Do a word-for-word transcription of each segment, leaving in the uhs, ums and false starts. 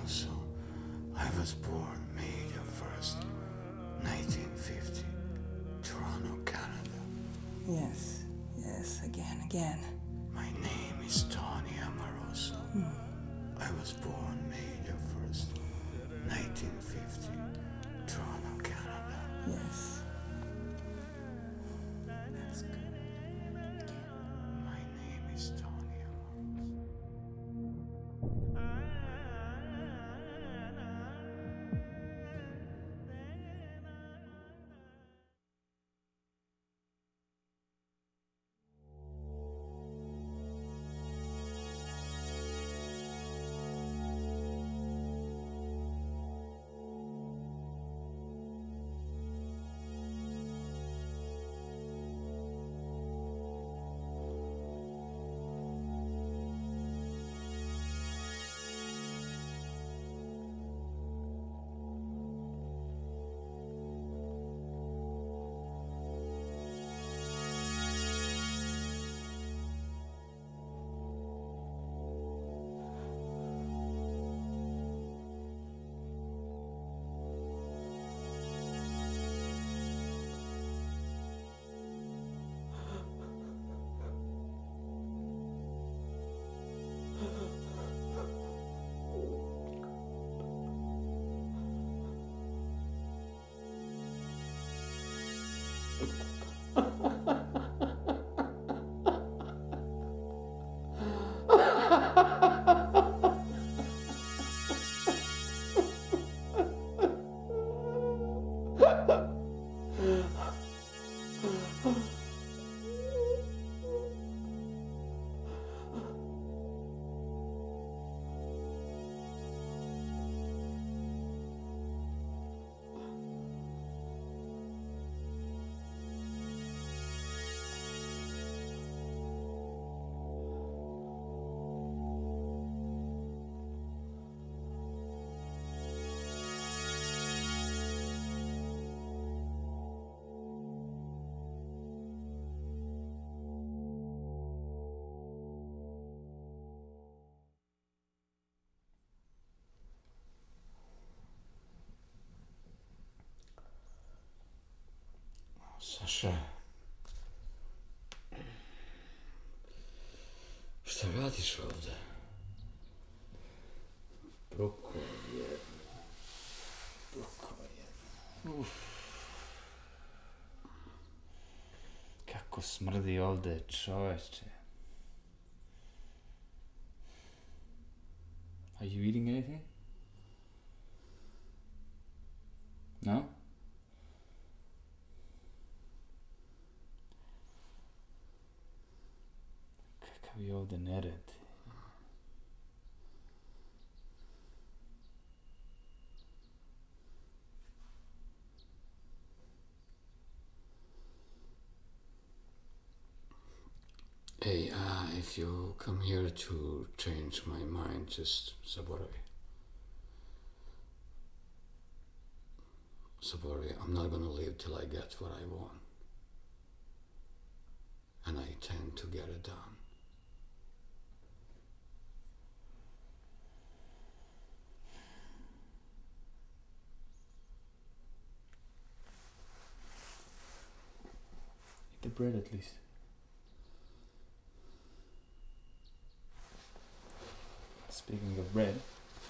Amoroso. I was born May the first, nineteen fifty, Toronto, Canada. Yes, yes, again, again. My name is Tony Amoroso. Hmm. I was born May the first, nineteen fifty, Toronto, Canada. Yes. That's good. My name is Tony Amoroso. Sasha, šta radiš ovdje? Bruko jedna, bruko jedna. Uf. Kako smrdi ovdje, čoveče. Are you eating anything? No? Kakav je ovdje nered. Hey, uh, if you come here to change my mind, just zaboravi. Zaboravi, I'm not gonna leave till I get what I want. And I tend to get it done. Eat the bread at least. Speaking of bread,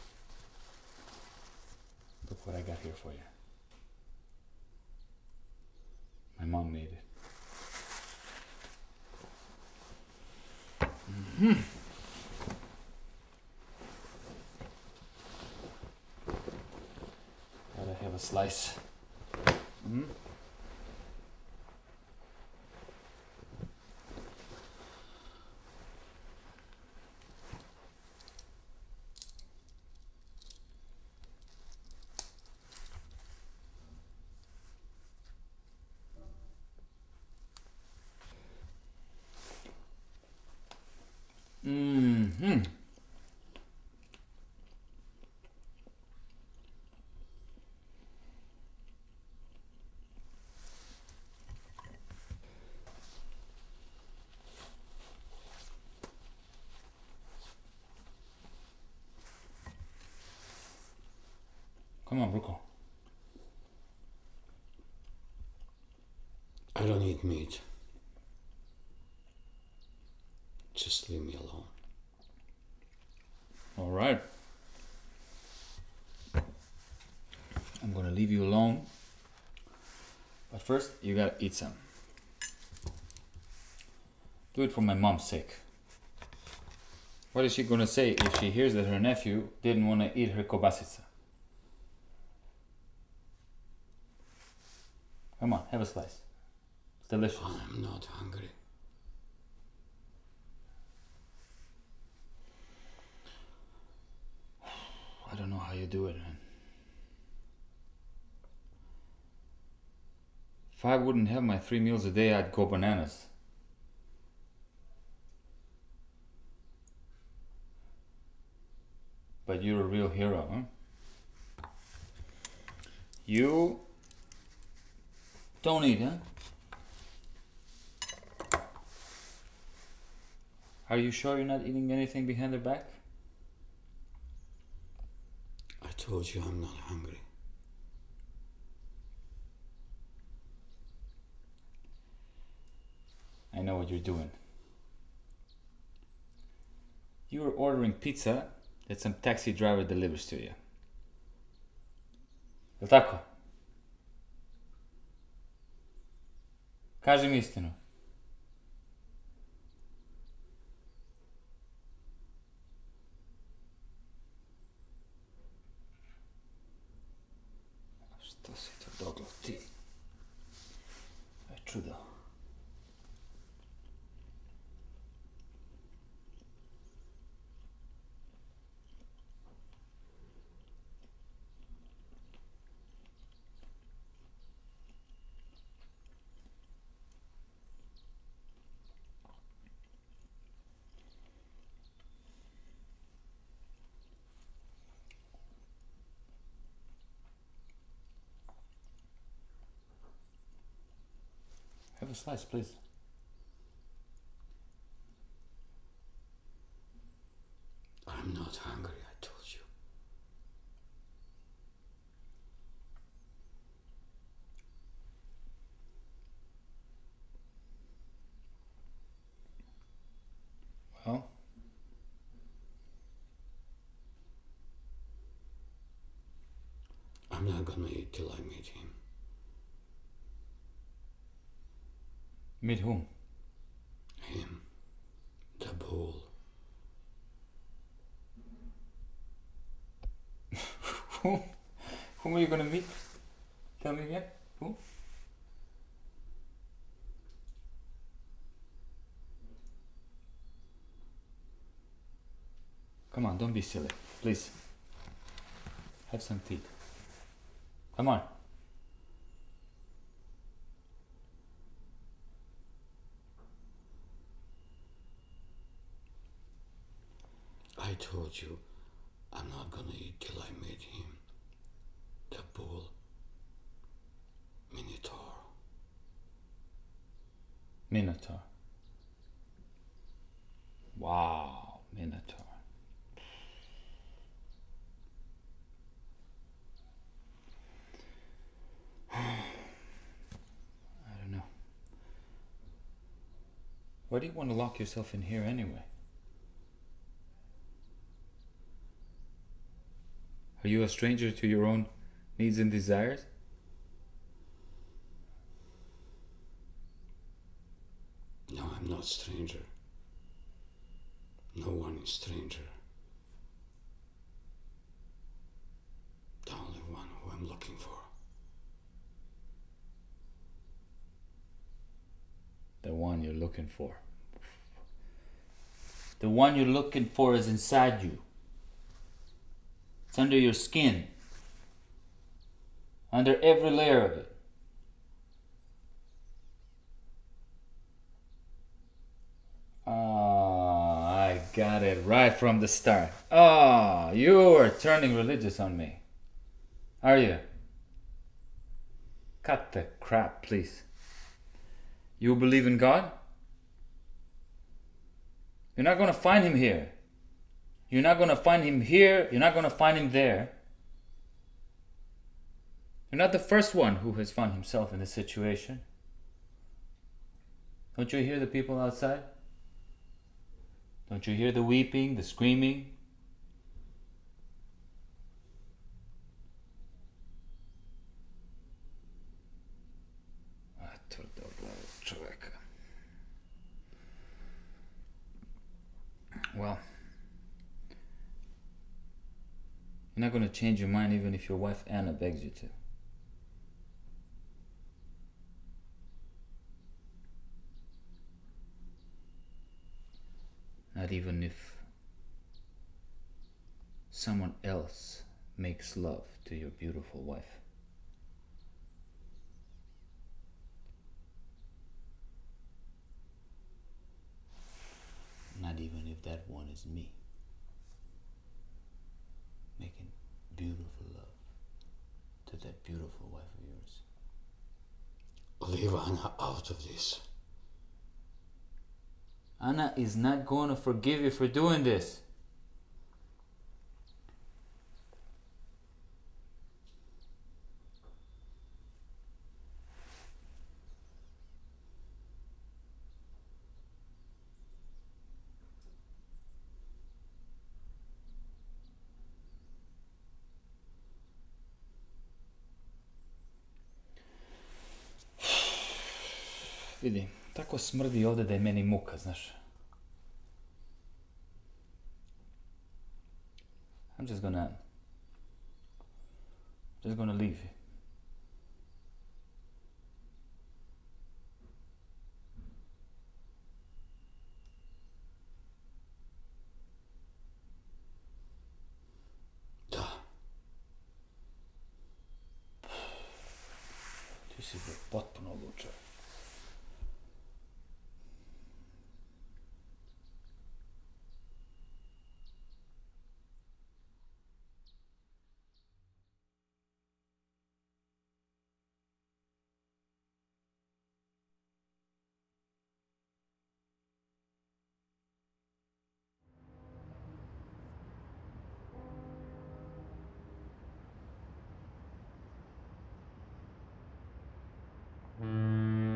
look what I got here for you. My mom made it. Mm-hmm. Gotta have a slice. Mm-hmm. Mm-hmm. Come on, Bruco. I don't eat meat. Just leave me alone. All right. I'm gonna leave you alone. But first, you gotta eat some. Do it for my mom's sake. What is she gonna say if she hears that her nephew didn't want to eat her kobasica? Come on, have a slice. It's delicious. I'm not hungry. I don't know how you do it, man. If I wouldn't have my three meals a day, I'd go bananas. But you're a real hero, huh? You don't eat, huh? Are you sure you're not eating anything behind their back? I told you I'm not hungry. I know what you're doing. You were ordering pizza that some taxi driver delivers to you. Jel' tako? Kaži mi istinu. Što si to doglo ti? Aj čudo. Have a slice, please. I'm not hungry, I told you. Well, I'm not gonna eat till I meet him. meet whom? Him. The bull. Whom? Whom are you gonna meet? Tell me again. Who? Come on, don't be silly. Please. Have some tea. Come on. I told you I'm not gonna eat till I meet him. The bull. Minotaur. Minotaur. Wow, Minotaur. I don't know. Why do you want to lock yourself in here anyway? Are you a stranger to your own needs and desires? No, I'm not stranger. No one is stranger. The only one who I'm looking for. The one you're looking for. The one you're looking for is inside you. It's under your skin. Under every layer of it. Oh, I got it right from the start. Oh, you are turning religious on me. Are you? Cut the crap, please. You believe in God? You're not going to find him here. You're not going to find him here. You're not going to find him there. You're not the first one who has found himself in this situation. Don't you hear the people outside? Don't you hear the weeping, the screaming? Well, you're not going to change your mind even if your wife Anna begs you to. Not even if someone else makes love to your beautiful wife. Not even if that one is me, making beautiful love to that beautiful wife of yours. Leave Anna out of this. Anna is not going to forgive you for doing this. Vidi, tako smrdi ovdje da je meni muka, znaš. I'm just gonna... Just gonna leave. Da. Ti si bre potpuno odlučio. Mm.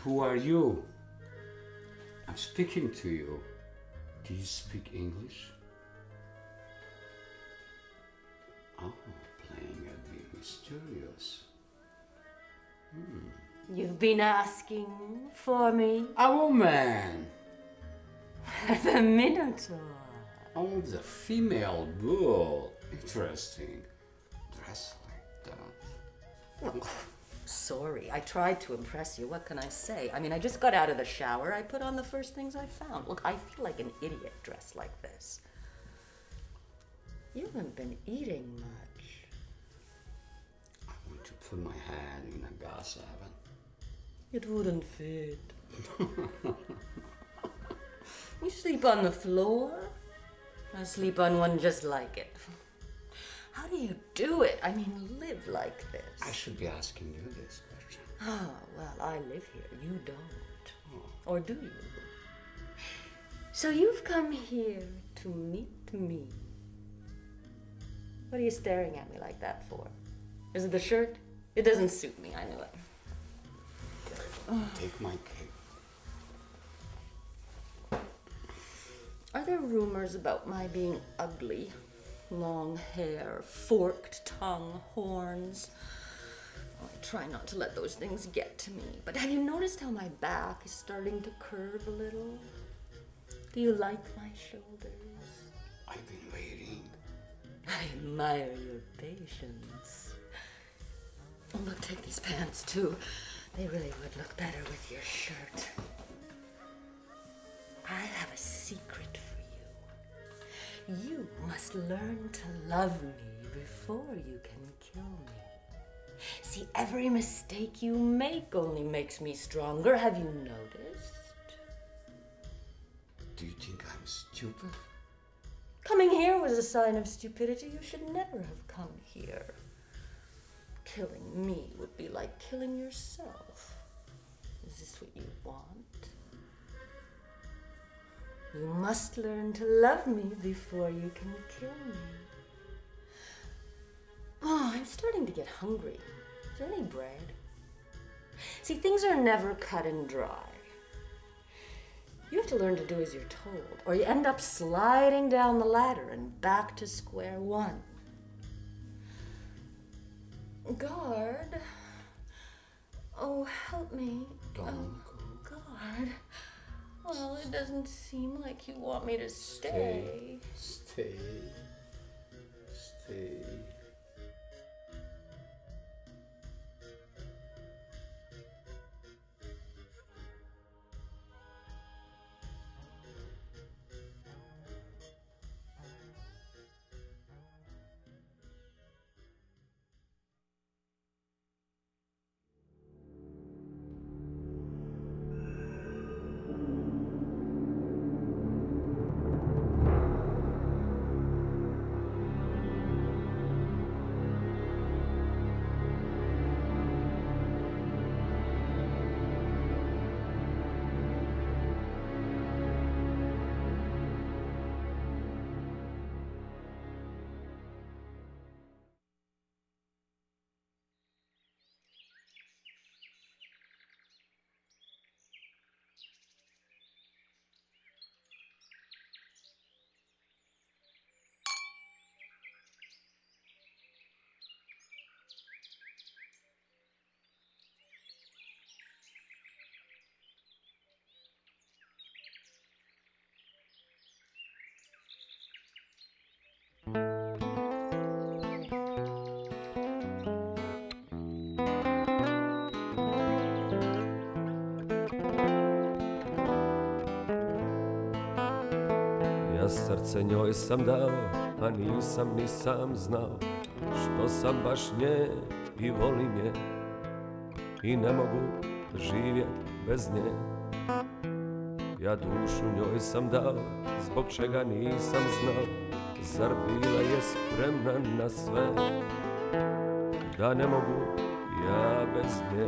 who are you? I'm speaking to you. Do you speak English? Oh, playing at being mysterious. Hmm. You've been asking for me? A woman! The Minotaur. Oh, the female bull. Interesting. Dress like that. Oh, sorry, I tried to impress you. What can I say? I mean, I just got out of the shower. I put on the first things I found. Look, I feel like an idiot dressed like this. You haven't been eating much. I want to put my hand in a gas oven. It wouldn't fit. You sleep on the floor? I sleep on one just like it. How do you do it? I mean, live like this. I should be asking you this question. Oh, well, I live here. You don't. Oh. Or do you? So you've come here to meet me. What are you staring at me like that for? Is it the shirt? It doesn't suit me, I knew it. Take my cake. Are there rumors about my being ugly? Long hair, forked tongue, horns. Oh, I try not to let those things get to me. But have you noticed how my back is starting to curve a little? Do you like my shoulders? I've been waiting. I admire your patience. Oh, look, take these pants too. They really would look better with your shirt. I have a secret for you. You must learn to love me before you can kill me. See, every mistake you make only makes me stronger. Have you noticed? Do you think I'm stupid? Coming here was a sign of stupidity. You should never have come here. Killing me would be like killing yourself. Is this what you want? You must learn to love me before you can kill me. Oh, I'm starting to get hungry. Is there any bread? See, things are never cut and dry. You have to learn to do as you're told, or you end up sliding down the ladder and back to square one. Guard. Oh, help me. Go on, oh, guard. Well, it doesn't seem like you want me to stay. Stay. Stay. Stay. Ja srce njoj sam dao, pa nisam ni sam znao što sam baš nje i volim je i ne mogu živjet bez nje. Ja dušu njoj sam dao, zbog čega nisam znao, zar bila je spremna na sve, da ne mogu ja bez nje.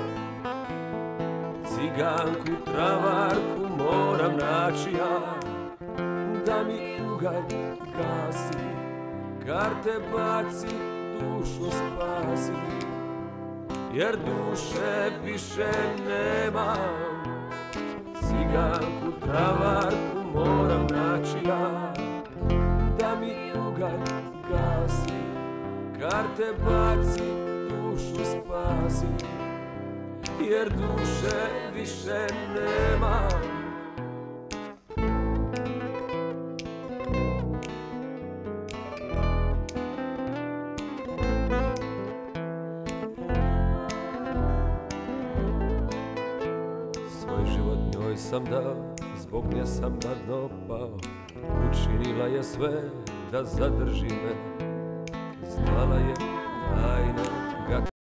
Ciganku, travarku moram naći ja, da mi ugalj gasi, karte baci, dušu spasi. jer duše više nemam. Ciganku, travarku moram naći ja, da mi ugalj gasi, karte baci, dušu spasi, jer duše više nemam. Svoj život njoj sam dao, zbog nje sam na dno pao. Učinila je sve da zadrži me, znala je tajne